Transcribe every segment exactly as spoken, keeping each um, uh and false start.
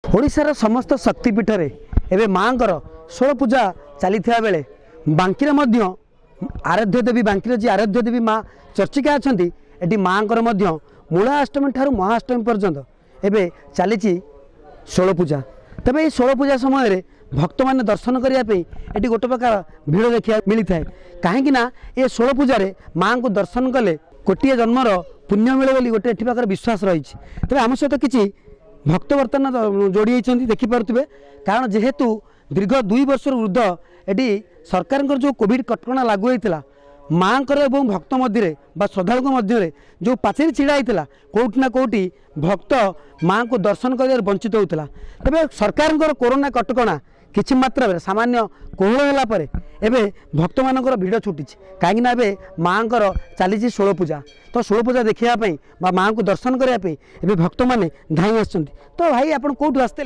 ओडिशार समस्त शक्तिपीठ रे एबे माँकर षोल पूजा चली बेले बांकीरे मध्य आराध्य देवी बांकीरे जी आराध्य देवी माँ चर्चिका अच्छा ये माँकर मूला अष्टमी ठार महाअष्टमी पर्यंत एबे चली षोल पूजा। तबे ये षोल पूजा समय भक्त मैंने दर्शन करने ये गोटे प्रकार भिड़ देखा मिलता है कहीं ये षोल पूजा माँ को दर्शन कले कोटिए जन्मर पुण्य मिले बोली गोटे एठी प्रकार विश्वास रही। तबे आम सहित किसी भक्त बर्तमान जोड़ी होती देखिपे कारण जेहेतु दीर्घ दुई वर्ष वृद्ध एटी सरकार जो कोविड कटकणा लागू होता माँ और भक्त मध्य श्रद्धा मध्य जो पाचेरी छिड़ा होता कौटि ना कौटि भक्त माँ को दर्शन कर वंचित होता। तेरे सरकार कोरोना कटकणा किछि मात्रा सामान्य कोहल होगापर एवं भक्त मानकर भिड़ छुटी कहीं माँ चली षोल पूजा तो षोल पूजा देखापी माँ को दर्शन करने भक्त मैंने धाई आस तो भाई आप कौटू आसते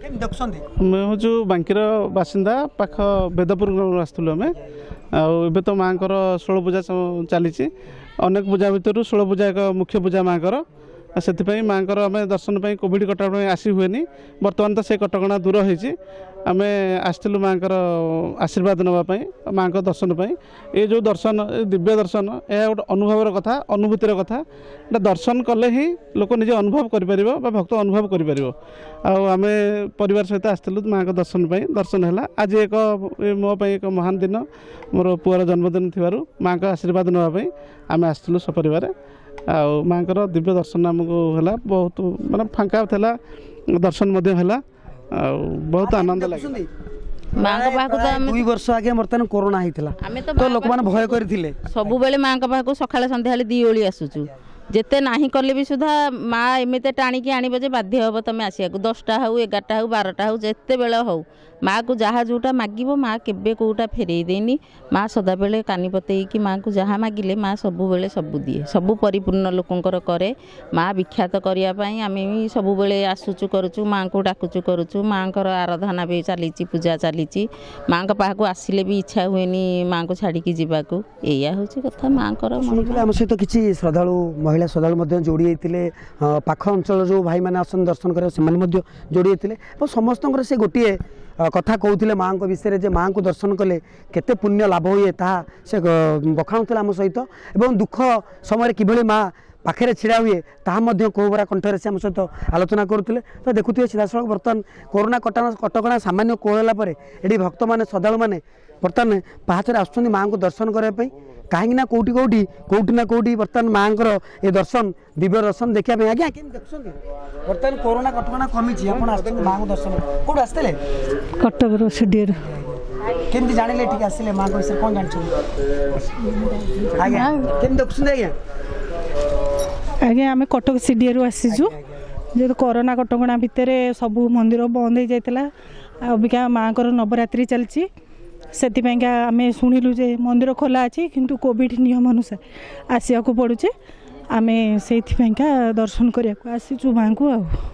मैं हूँ बांकीर बासिंदा पाख बेदपुर आसलु आम आए तो माँ षोल पूजा चली अनेक पूजा भितर षोल पूजा एक मुख्य पूजा माँ से माँ आम दर्शन पर कोविड कटकणा आसी हुए बर्तमान तो से कटकणा दूर होती आम आसलु माँ आशीर्वाद नापी माँ दर्शन पर ये जो दर्शन दिव्य दर्शन यह गोटे अनुभवर कथा अनुभूतिर कथा दर्शन कले ही लोक निजे अनुभव कर भक्त अनुभव कर आम परिवार सहित आसलु माँ दर्शन पर दर्शन है आज एक मो एक महान दिन मोर पुअर जन्मदिन थी माँ आशीर्वाद नापी आम आसलु सपरिवार आउ माँ दिव्य दर्शन आमको है बहुत मानने फांका था दर्शन है बहुत आनंद लगे। माँ पाखु तो दुई वर्ष आगे बर्तमान कोरोना होता तो लोक मैंने भय करते सब बेले माँ पाखु सकाଳେ सन्ध्या दी ओली आसुचु जेते नाही कले भी सुधा माँ एमती टाणिकी आनब जे बाध्य हम तुम आसिया दसटा हूँ एगारटा हूँ बारटा हूँ जिते बेले हो माँ को जहाँ जोटा मागिब माँ केबे कोटा फेरई देनी माँ सदा बेले कानी पतेई माँ को जहाँ मागिले माँ सबु बेले सबु दिए सबु परिपूर्ण लोकंकर करे माँ विख्यात करने आम भी सबु बेले आसुचु करुचु माँ को डाकुचु करुचु माँ आराधना भी चली पूजा चली माँ पाखु आसिले भी इच्छा हुए माँ को छाड़ी जावाक या हूँ कथा माँ आम सहित किसी श्रद्धालु महिला श्रद्धालु जोड़ी होते पाख अंचल जो भाई मैंने आसन दर्शन कर जोड़ी होते समस्त से गोटे कथा कहते माँ को विषय जे माँ को दर्शन कले केते पुण्य लाभ हुए ता से बखाणुला आम सहित एवं दुख समय किभली माँ पाखे छिड़ा हुए ताहा कोहबरा कंठर से आम सहित आलोचना करुले तो देखुए सीधासख बर्तमान कोरोना कटना कटकणा सामान्य कोहला ये भक्त मैंने श्रद्धालु मैंने बर्तमान पाहाचर आसुच्च माँ को दर्शन करने कहीं ना कौटी कौटी कौटी ना कौटी बर्तमान माँ ये दर्शन दिव्य दर्शन देखा आज्ञा के देखुं बर्तमान कोरोना कटकणा कमी आप माँ को दर्शन कौट आसते कटक सीडी केमती जानिले ठीक आसिले माँ को विषय कौन जानते आज्ञा केमती देखुं आज्ञा आज्ञा आम कटक सीडी आसीचु जो कोरोना कटकणा भितर सबू मंदिर बंद हो जाता अबिका माँ नवरात्रि चलती से आम शुणिलु जे मंदिर खोला अच्छी किंतु कोविड नियम अनुसार आसिया को पड़ुचे आम से दर्शन करने आसीचु माँ को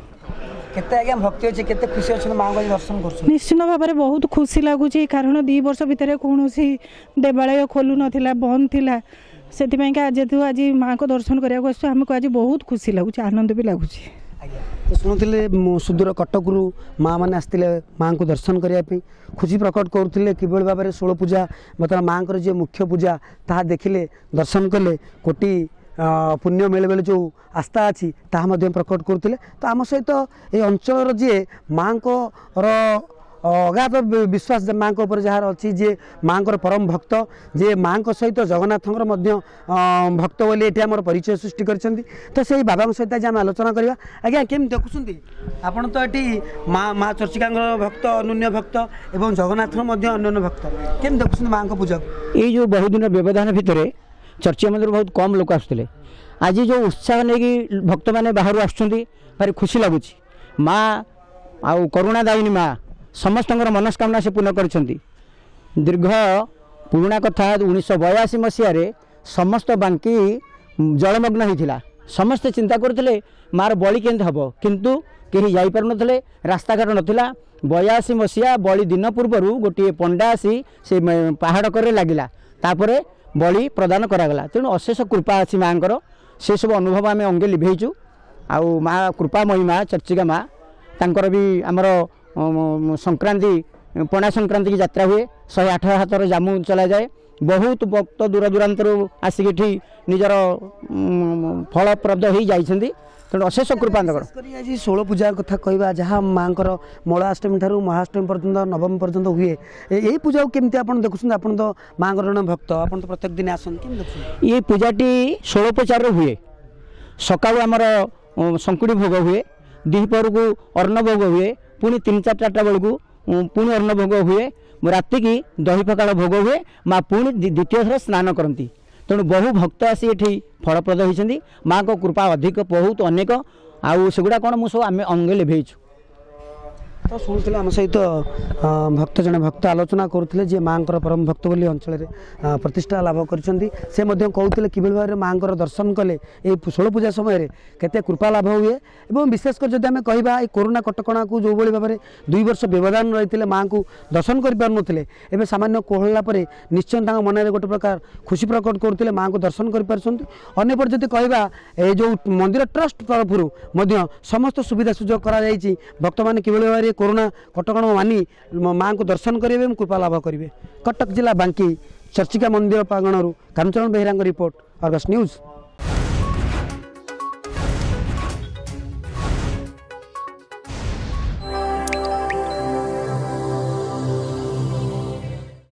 भक्ति केते खुशी अच्छे माँ को दर्शन कर निश्चित भाव में बहुत खुशी लगुच कारण दी वर्ष भितर कौन देवालय खोलु नाला बंद थिला से जेहेतु आज माँ को दर्शन करने आस आमको आज बहुत खुशी लगुच आनंद भी लगुच तो शुणुले सुदूर कटकू माँ मैंने आसते माँ को दर्शन करने खुशी प्रकट करुले कि भाव में षोल पूजा बर्तमान माँ को जो मुख्य पूजा ता देखिले दर्शन कले कोटि पुण्य मिले बेले जो आस्था अच्छी ताहा प्रकट करुले तो आम सहित ये अंचल जी माँ को अगाध विश्वास माँ को जार अच्छी जे माँ को परम भक्त जे माँ को सहित जगन्नाथ भक्त बोली ये आम परिचय सृष्टि करछंती तो से बाबा सहित आज आम आलोचना करवा आज्ञा केम देखुं आपड़ तो ये माँ माँ चर्चिका भक्त अनन्य भक्त एवं जगन्नाथ अनन्य भक्त केम देखुं माँ को पूजा ये जो बहुदिन व्यवधान भितर चर्चा मंदिर बहुत कम लोक आसुले आज जो उत्साह नहीं भक्त मैंने बाहर आसुँच भारी खुशी लगुच माँ आउ करुणादायिनी माँ समस्त मनस्कामना से पूर्ण कर दीर्घ पुराणा कथा उन्नीस बयासी मसीह समस्त बांकी जलमग्न होता समस्त चिंता करते मार बलि केमती हम किंतु कहीं जापार ना रास्ताघाट नाला बयासी मसीहा बलि दिन पूर्व गोटे पंडा आसी से पहाड़ कर लगिला तापर बलि प्रदान करागला तेणु अशेष कृपा अच्छी माँ से सब अनुभव आम अंगे लिभेचु आउ माँ कृपा महिमा चर्चिका माँ तांकर भी आमर संक्रांति पणा संक्रांति की यात्रा हुए शहे आठ हाथर जामु चला जाए बहुत भक्त दूर दूरांतर आसिक निजर फलप्रद हो जाइछन्ति तेणु अशेष कृपा आज षोल पूजा कथा कहवा जहाँ माँ मौलाष्टमी ठार महाअष्टमी पर्यंत नवमी पर्यंत हुए यही पूजा केमती आप देखुं आप तो माँ जन भक्त आप तो प्रत्येक दिन आसन ये पूजाटी षोलोपचार हुए सका आमर संकुड़ी भोग हुए दिपहर को अन्न भोग हुए पुणी तीन चार चार्टा बेलू पुणी अन्न भोग हुए राति की दही पखाड़ भोग हुए माँ पुणी द्वितीय थर स्नान करती तेणु बहु भक्त आसी ये फलप्रद होती माँ को कृपा अधिक बहुत अनेक आउ सेगुड़ा कौन मुझे आम अंगे लिभेचु तो शुणुले आम सहित भक्त जन भक्त आलोचना करुले जी माँ परम भक्त बोली अंचल प्रतिष्ठा लाभ करते कि भाव माँ दर्शन कले ये षोल पूजा समय केते कृपा लाभ हुए और विशेषकर जब आम कह कोरोना कटकणा को जो भाव में दुई वर्ष व्यवधान रही माँ को दर्शन कर पार नुले एवं सामान्य कोहला निश्चय मन में गोटे प्रकार खुशी प्रकट करते माँ को दर्शन कर जब कह जो मंदिर ट्रस्ट तरफ समस्त सुविधा सुजोग कर भक्त मैंने कि भाव कोरोना कटकणा मानि माँ को दर्शन करेंगे कृपा लाभ करेंगे। कटक जिला बांकी चर्चिका मंदिर प्रांगण Kamcharan Behera report Argus news.